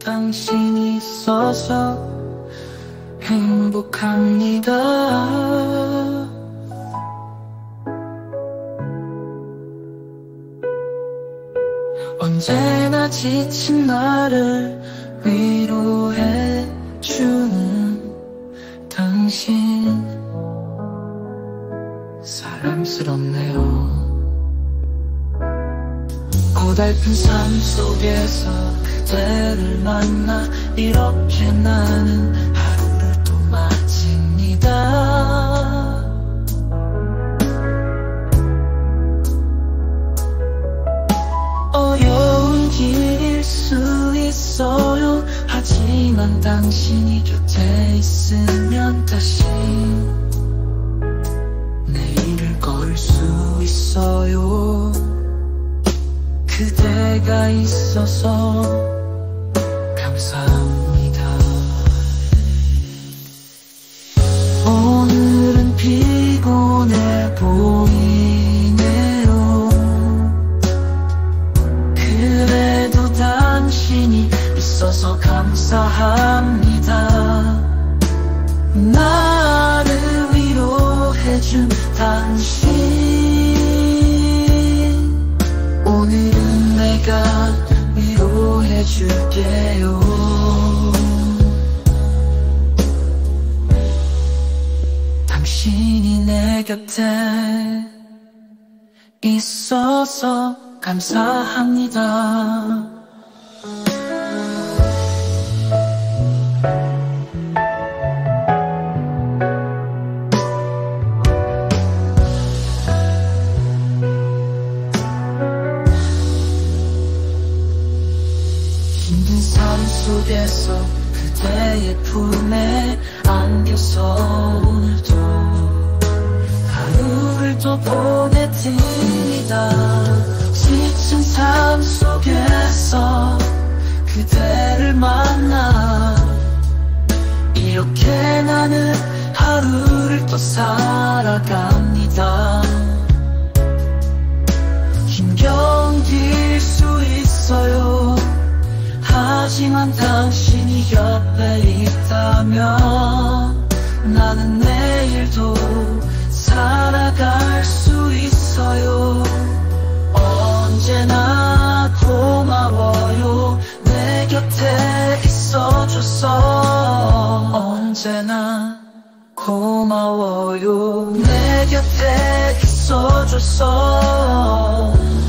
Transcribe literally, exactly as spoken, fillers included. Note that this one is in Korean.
당신이 있어서 행복합니다. 언제나 지친 나를 위로해주는 당신 사랑스럽네요. 고달픈 삶 속에서 그대를 만나 이렇게 나는 하루를 또 마칩니다. 어려운 길일 수 있어요. 하지만 당신이 곁에 있으면 다시 내일을 걸을 수 있어요. 그대가 있어서 감사합니다. 오늘은 피곤해 보이네요. 그래도 당신이 있어서 감사합니다. 나를 위로해준 당신, 오늘은 내가 위로해줄게요. 당신이 내 곁에 있어서 감사합니다. 힘든 삶 속에서 그대의 품에 안겨서 오늘도 하루를 또 보내드립니다. 지친 삶 속에서 그대를 만나 이렇게 나는 하루를 또 살아갑니다. 힘겨운길 수 있어요. 하지만 당신이 옆에 있다면 나는 내일도 살아갈 수 있어요. 언제나 고마워요. 내 곁에 있어줘서 언제나 고마워요. 내 곁에 있어줘서